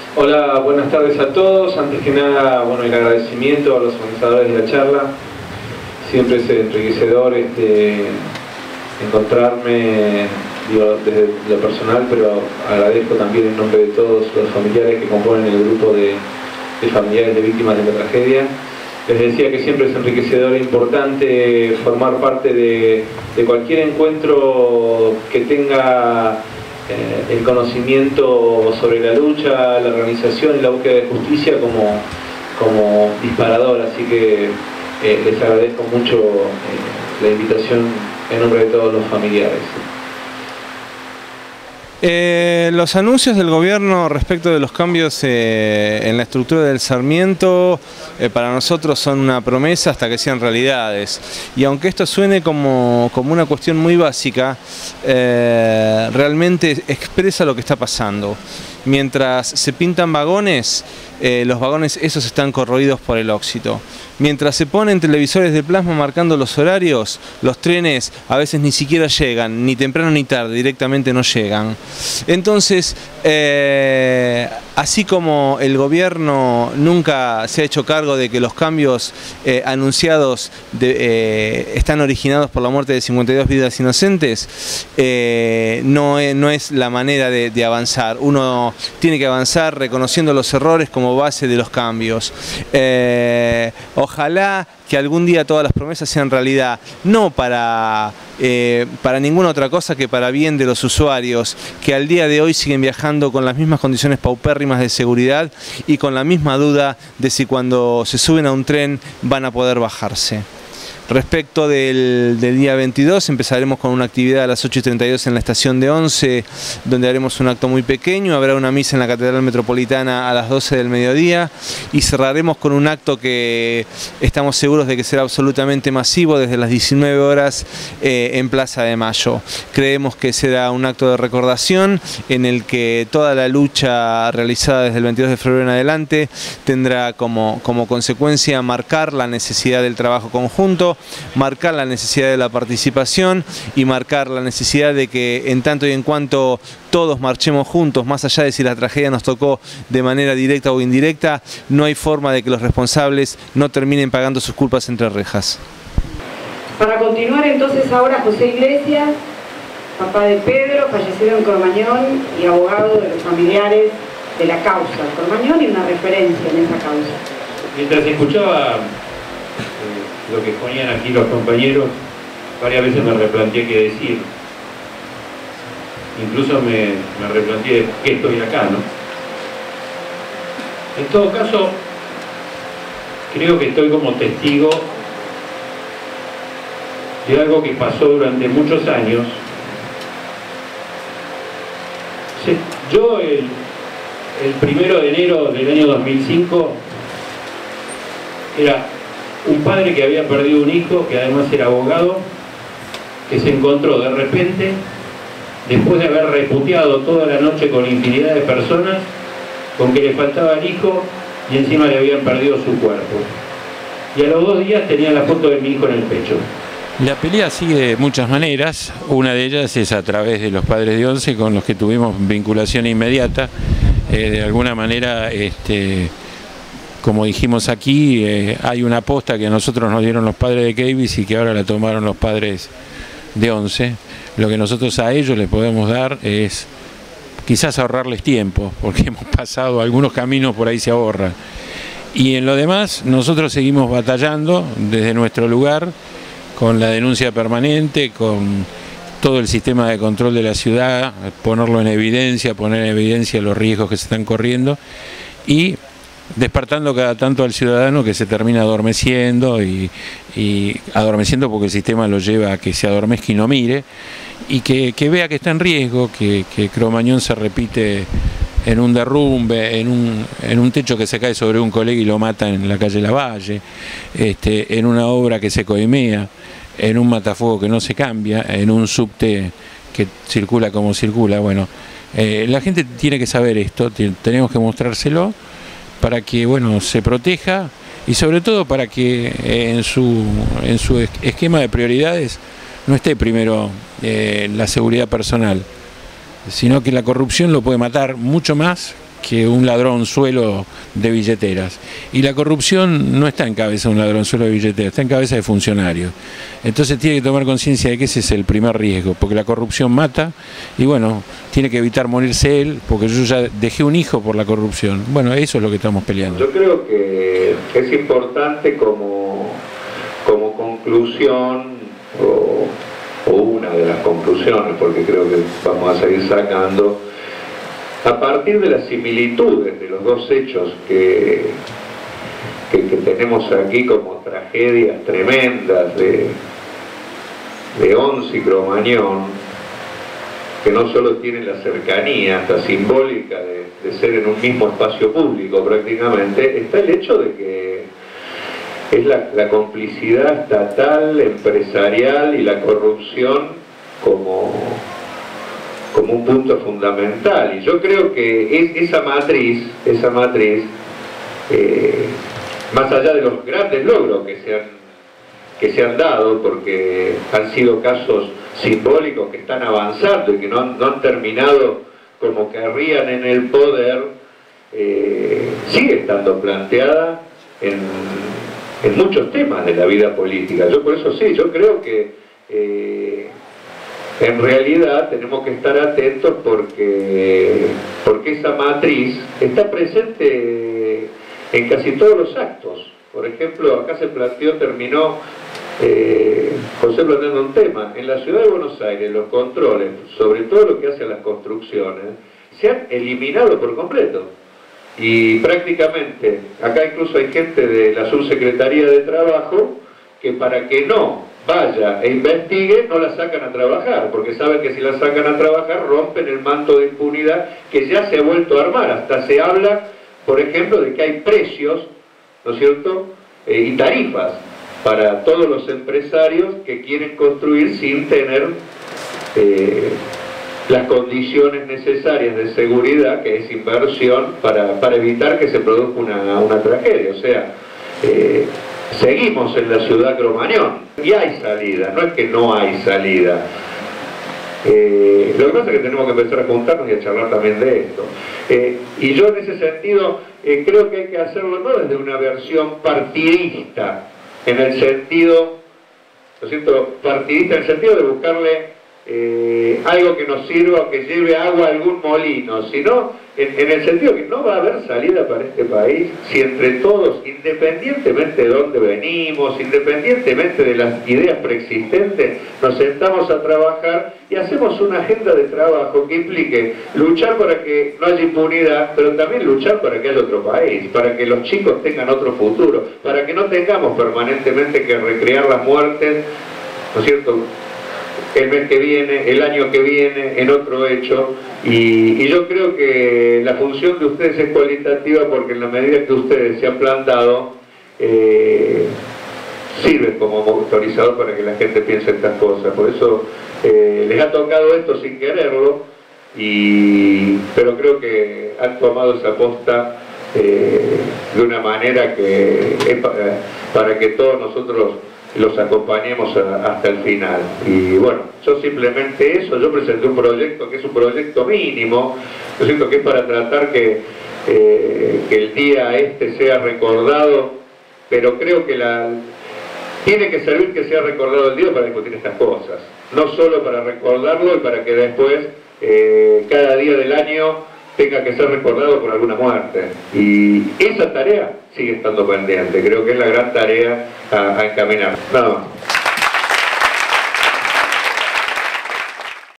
Hola, buenas tardes a todos. Antes que nada, bueno, el agradecimiento a los organizadores de la charla. Siempre es enriquecedor encontrarme, digo, desde lo personal, pero agradezco también en nombre de todos los familiares que componen el grupo de familiares de víctimas de la tragedia. Les decía que siempre es enriquecedor e importante formar parte de cualquier encuentro que tenga el conocimiento sobre la lucha, la organización y la búsqueda de justicia como disparador. Así que les agradezco mucho la invitación en nombre de todos los familiares. Los anuncios del gobierno respecto de los cambios en la estructura del Sarmiento para nosotros son una promesa hasta que sean realidades, y aunque esto suene como una cuestión muy básica, realmente expresa lo que está pasando. Mientras se pintan vagones, los vagones esos están corroídos por el óxido. Mientras se ponen televisores de plasma marcando los horarios, los trenes a veces ni siquiera llegan, ni temprano ni tarde, directamente no llegan. Entonces, así como el gobierno nunca se ha hecho cargo de que los cambios anunciados están originados por la muerte de 52 vidas inocentes, no es la manera de avanzar. Uno tiene que avanzar reconociendo los errores como base de los cambios. Ojalá que algún día todas las promesas sean realidad, no para ninguna otra cosa que para bien de los usuarios, que al día de hoy siguen viajando con las mismas condiciones paupérrimas de seguridad y con la misma duda de si cuando se suben a un tren van a poder bajarse. Respecto del día 22, empezaremos con una actividad a las 8:32 en la estación de Once, donde haremos un acto muy pequeño. Habrá una misa en la Catedral Metropolitana a las 12 del mediodía y cerraremos con un acto que estamos seguros de que será absolutamente masivo desde las 19 horas en Plaza de Mayo. Creemos que será un acto de recordación en el que toda la lucha realizada desde el 22 de febrero en adelante tendrá como consecuencia marcar la necesidad del trabajo conjunto, marcar la necesidad de la participación y marcar la necesidad de que en tanto y en cuanto todos marchemos juntos, más allá de si la tragedia nos tocó de manera directa o indirecta, no hay forma de que los responsables no terminen pagando sus culpas entre rejas. Para continuar entonces ahora José Iglesias, papá de Pedro, fallecido en Cromañón y abogado de los familiares de la causa Cromañón y una referencia en esa causa. Mientras escuchaba lo que ponían aquí los compañeros, varias veces me replanteé qué decir. Incluso me replanteé qué estoy acá, ¿no? En todo caso, creo que estoy como testigo de algo que pasó durante muchos años. Yo el 1 de enero del año 2005 era un padre que había perdido un hijo, que además era abogado, que se encontró de repente, después de haber reputeado toda la noche con infinidad de personas, con que le faltaba el hijo y encima le habían perdido su cuerpo. Y a los 2 días tenía la foto de mi hijo en el pecho. La pelea sigue de muchas maneras. Una de ellas es a través de los padres de Once, con los que tuvimos vinculación inmediata. De alguna manera, como dijimos aquí, hay una aposta que a nosotros nos dieron los padres de Keyvis y que ahora la tomaron los padres de Once. Lo que nosotros a ellos les podemos dar es quizás ahorrarles tiempo, porque hemos pasado algunos caminos, por ahí se ahorran. Y en lo demás, nosotros seguimos batallando desde nuestro lugar, con la denuncia permanente, con todo el sistema de control de la ciudad, ponerlo en evidencia, poner en evidencia los riesgos que se están corriendo y despertando cada tanto al ciudadano que se termina adormeciendo y adormeciendo porque el sistema lo lleva a que se adormezca y no mire, y que vea que está en riesgo, que Cromañón se repite en un derrumbe, en un techo que se cae sobre un colega y lo mata en la calle Lavalle, en una obra que se coimea, en un matafuego que no se cambia, en un subte que circula como circula. Bueno, la gente tiene que saber esto, tenemos que mostrárselo para que, bueno, se proteja y sobre todo para que en su esquema de prioridades no esté primero la seguridad personal, sino que la corrupción lo puede matar mucho más un ladronzuelo de billeteras. Y la corrupción no está en cabeza de un ladronzuelo de billeteras, está en cabeza de funcionarios. Entonces tiene que tomar conciencia de que ese es el primer riesgo, porque la corrupción mata y bueno, tiene que evitar morirse él, porque yo ya dejé un hijo por la corrupción. Bueno, eso es lo que estamos peleando. Yo creo que es importante como conclusión, o una de las conclusiones, porque creo que vamos a seguir sacando, a partir de las similitudes de los dos hechos que tenemos aquí como tragedias tremendas de Once y Cromañón, que no solo tienen la cercanía hasta simbólica de ser en un mismo espacio público prácticamente, está el hecho de que es la complicidad estatal, empresarial y la corrupción como un punto fundamental. Y yo creo que esa matriz, más allá de los grandes logros que se han dado, porque han sido casos simbólicos que están avanzando y que no han terminado como querrían en el poder, sigue estando planteada en muchos temas de la vida política. Yo por eso sí, yo creo que en realidad tenemos que estar atentos porque esa matriz está presente en casi todos los actos. Por ejemplo, acá se terminó José planteando un tema. En la ciudad de Buenos Aires los controles, sobre todo lo que hace a las construcciones, se han eliminado por completo. Y prácticamente, acá incluso hay gente de la Subsecretaría de Trabajo que para que no vaya e investigue, no la sacan a trabajar, porque saben que si la sacan a trabajar rompen el manto de impunidad que ya se ha vuelto a armar. Hasta se habla, por ejemplo, de que hay precios, ¿no es cierto?, y tarifas para todos los empresarios que quieren construir sin tener las condiciones necesarias de seguridad, que es inversión, para evitar que se produzca una tragedia. O sea, seguimos en la ciudad Cromañón y hay salida, no es que no hay salida. Lo que pasa es que tenemos que empezar a juntarnos y a charlar también de esto. Y yo en ese sentido creo que hay que hacerlo no desde una versión partidista, en el sentido, ¿no es cierto?, partidista en el sentido de buscarle algo que nos sirva o que lleve agua a algún molino, sino en el sentido que no va a haber salida para este país si entre todos, independientemente de dónde venimos, independientemente de las ideas preexistentes, nos sentamos a trabajar y hacemos una agenda de trabajo que implique luchar para que no haya impunidad, pero también luchar para que haya otro país, para que los chicos tengan otro futuro, para que no tengamos permanentemente que recrear las muertes, ¿no es cierto?, el mes que viene, el año que viene, en otro hecho, y yo creo que la función de ustedes es cualitativa porque en la medida que ustedes se han plantado, sirven como motorizador para que la gente piense estas cosas. Por eso les ha tocado esto sin quererlo, pero creo que han tomado esa posta de una manera que es para que todos nosotros los acompañemos hasta el final. Y bueno, yo simplemente eso, yo presenté un proyecto que es un proyecto mínimo, yo siento que es para tratar que el día este sea recordado, pero creo que tiene que servir que sea recordado el día para discutir estas cosas, no solo para recordarlo y para que después cada día del año tenga que ser recordado por alguna muerte. Y esa tarea sigue estando pendiente, creo que es la gran tarea a encaminar. Nada más.